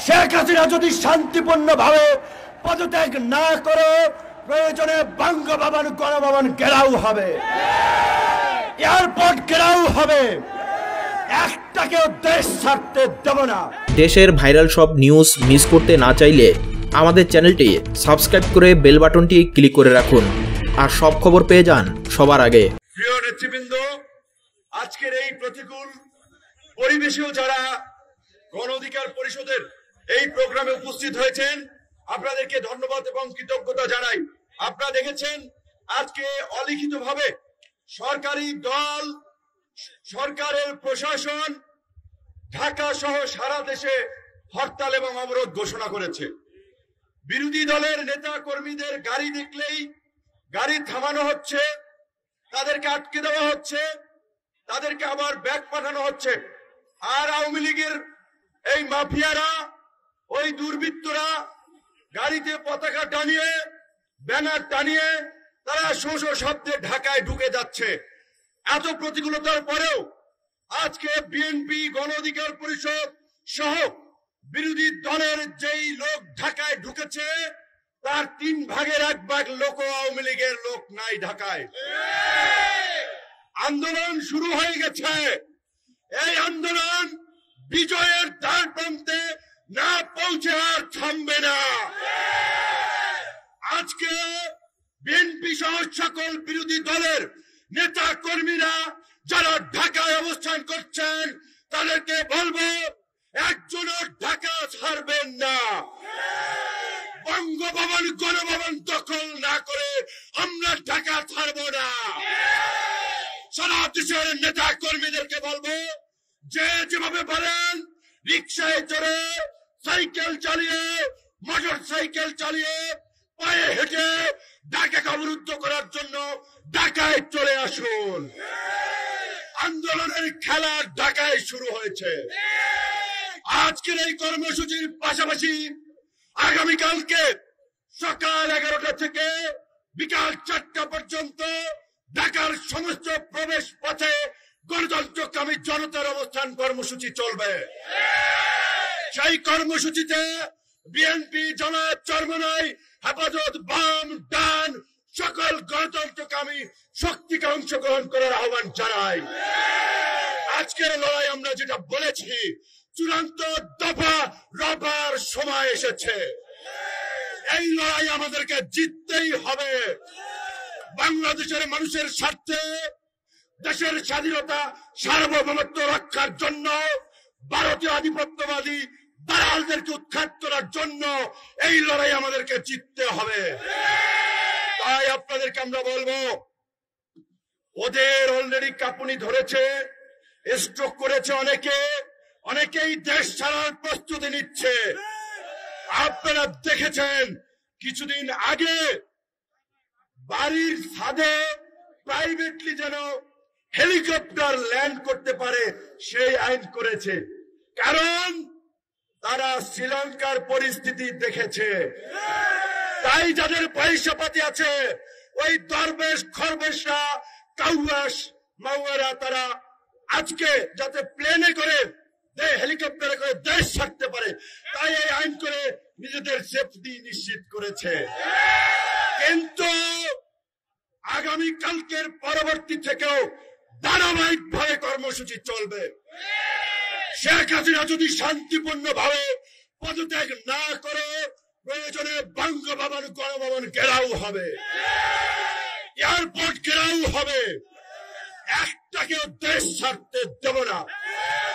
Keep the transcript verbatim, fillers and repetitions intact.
শেখ হাসিনা যদি শান্তিপূর্ণভাবে পদত্যাগ না করে প্রয়োজনে বঙ্গভবন গণভবন ঘেরাও হবে, এয়ারপোর্ট ঘেরাও হবে, একটাকেও দেশ ছাড়তে দেব না। দেশের ভাইরাল সব নিউজ মিস করতে না চাইলে আমাদের চ্যানেলটি সাবস্ক্রাইব করে বেল বাটনটি ক্লিক করে রাখুন আর সব খবর পেয়ে যান সবার আগে। প্রিয় নেতৃবৃন্দ, আজকের এই প্রতিকূল পরিবেশেও যারা গণ অধিকার পরিষদের এই প্রোগ্রামে উপস্থিত হয়েছেন আপনাদেরকে ধন্যবাদ এবং কৃতজ্ঞতা জানাই। আপনারা দেখেছেন আজকে অলিখিতভাবে সরকারি দল, সরকারের প্রশাসন ঢাকা সহ সারা দেশে হরতাল এবং অবরোধ ঘোষণা করেছে। বিরোধী দলের নেতা কর্মীদের গাড়ি দেখলেই গাড়ি থামানো হচ্ছে, তাদেরকে আটকে দেওয়া হচ্ছে, তাদেরকে আবার ব্যাক পাঠানো হচ্ছে। আর আওয়ামী লীগের এই মাফিয়ারা, ওই দুর্বৃত্তরা গাড়িতে পতাকা টানিয়ে, ব্যানার টানিয়ে তারা শো শো শব্দে ঢাকায় ঢুকে যাচ্ছে। এত প্রতিকূলতার পরেও আজকে বিএনপি, গণ অধিকার পরিষদ সহ বিরোধী দলের যেই লোক ঢাকায় ঢুকেছে তার তিন ভাগের এক ভাগ লোক আওয়ামী লীগের লোক নাই ঢাকায়। আন্দোলন শুরু হয়ে গেছে। এই আন্দোলন বিজয়ের দ্বার প্রান্তে না পৌঁছে আর থামবে না। আজকে বিএনপি সহ সকল বিরোধী দলের নেতা কর্মীরা যারা ঢাকায় অবস্থান করছেন তাদেরকে বলবো, একজনও ঢাকা ছাড়বেন না। বঙ্গভবন গণভবন দখল না করে আমরা ঢাকা ছাড়ব না। সারা দেশের নেতা কর্মীদেরকে বলবো, যে যেভাবে বলেন রিক্সায় চড়ে, সাইকেল চালিয়ে, মোটর সাইকেল চালিয়ে, পায়ে হেঁটে ঢাকাকে অবরুদ্ধ করার জন্য ঢাকায় চলে আসুন। আন্দোলনের খেলা ঢাকায় শুরু হয়েছে। আজকের এই কর্মসূচির পাশাপাশি আগামীকালকে সকাল এগারোটা থেকে বিকাল চারটা পর্যন্ত ঢাকার সমস্ত প্রবেশ পথে গণতন্ত্রকামী জনতার অবস্থান কর্মসূচি চলবে। সেই কর্মসূচিতে বিএনপি, জামায়াত, চরমনাই, হেফাজত, বাম, ডান সকল গণতন্ত্রকামী শক্তিকে অংশগ্রহণ করার আহ্বান জানাই। আজকের লড়াই আমরা যেটা বলেছি, চূড়ান্ত দফা রবার সময় এসেছে। এই লড়াই আমাদেরকে জিততেই হবে। বাংলাদেশের মানুষের স্বার্থে, দেশের স্বাধীনতা সার্বভৌমত্ব রক্ষার জন্য, ভারতীয় আধিপত্যবাদী দালালদেরকে উৎখাত করার জন্য এই লড়াই আমাদেরকে জিততে হবে। তাই আপনাদেরকে আমরা বলবো, ওদের অলরেডি কাঁপুনি ধরেছে, স্ট্রোক করেছে অনেকে, অনেকেই দেশ ছাড়ার প্রস্তুতি নিচ্ছে। আপনারা দেখেছেন কিছুদিন আগে বাড়ির ছাদে প্রাইভেটলি যেন হেলিকপ্টার ল্যান্ড করতে পারে সেই আইন করেছে, কারণ তারা শ্রীলঙ্কার পরিস্থিতি দেখেছে। তাই যাদের পয়সা পাতি আছে, ওই দরবেশ খরবেশরা, কাউয়াস মাউয়ারা, তারা আজকে যাতে প্লেনে করে, হেলিকপ্টারে করে দেশ ছাড়তে পারে, তাই এই আইন করে নিজেদের সেফটি নিশ্চিত করেছে। কিন্তু আগামী কালকের পরবর্তী থেকেও ধারাবাহিক ভাবে কর্মসূচি চলবে। শেখ হাসিনা যদি শান্তিপূর্ণ ভাবে পদত্যাগ না করে প্রয়োজনে বঙ্গভবন গণভবন ঘেরাও হবে, এয়ারপোর্ট ঘেরাও হবে, একটাকেও দেশ ছাড়তে দেব না।